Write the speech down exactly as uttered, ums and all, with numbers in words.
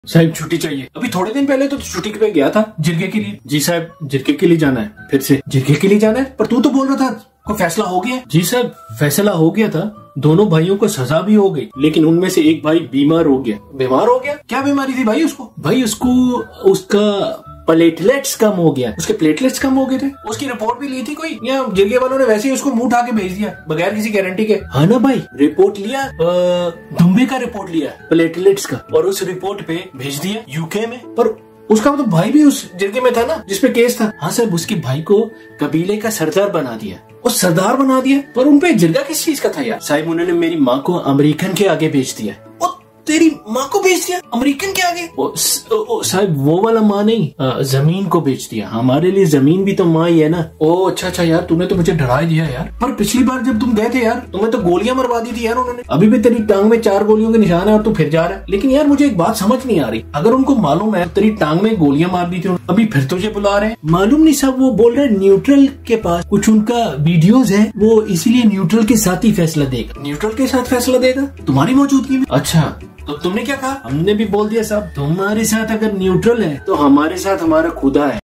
साहब छुट्टी चाहिए। अभी थोड़े दिन पहले तो छुट्टी पे गया था जिरगे के लिए। जी साहब जिरगे के लिए जाना है। फिर से जिरगे के लिए जाना है? पर तू तो बोल रहा था कोई फैसला हो गया। जी साहब फैसला हो गया था, दोनों भाइयों को सजा भी हो गई, लेकिन उनमें से एक भाई बीमार हो गया। बीमार हो गया? क्या बीमारी थी भाई उसको? भाई उसको उसका प्लेटलेट्स कम हो गया। उसके प्लेटलेट्स कम हो गए थे। उसकी रिपोर्ट भी ली थी कोई, या जिरगे वालों ने वैसे ही उसको मुंह उठा के भेज दिया बगैर किसी गारंटी के? हाँ ना भाई, रिपोर्ट लिया, दुम्बे का रिपोर्ट लिया प्लेटलेट्स का, और उस रिपोर्ट पे भेज दिया यूके में। पर उसका तो भाई भी उस जिरगे में था ना जिसपे केस था। हाँ सर, उसके भाई को कबीले का सरदार बना दिया। और सरदार बना दिया, पर उनपे जिरगा किस चीज का था यार? साहिब उन्होंने मेरी माँ को अमेरिकन के आगे भेज दिया। तेरी माँ को बेच दिया अमेरिकन के आगे? ओ, ओ, ओ, साहब वो वाला माँ नहीं, आ, जमीन को बेच दिया। हमारे लिए जमीन भी तो माँ ही है ना। ओ अच्छा अच्छा यार, तूने तो मुझे डरा दिया यार। पर पिछली बार जब तुम गए थे यार, तुम्हें तो गोलियां मरवा दी थी यार उन्होंने। अभी भी तेरी टांग में चार गोलियों के निशान है और तू फिर जा रहा है। लेकिन यार मुझे एक बात समझ नहीं आ रही, अगर उनको मालूम है तेरी टांग में गोलियां मार दी थी, अभी फिर तुझे बुला रहे हैं? मालूम नहीं साहब, वो बोल रहे न्यूट्रल के पास कुछ उनका वीडियोज है, वो इसीलिए न्यूट्रल के साथ ही फैसला देगा। न्यूट्रल के साथ फैसला देगा तुम्हारी मौजूदगी में? अच्छा तो तुमने क्या कहा? हमने भी बोल दिया साहब, तुम्हारे साथ अगर न्यूट्रल है तो हमारे साथ हमारा खुदा है।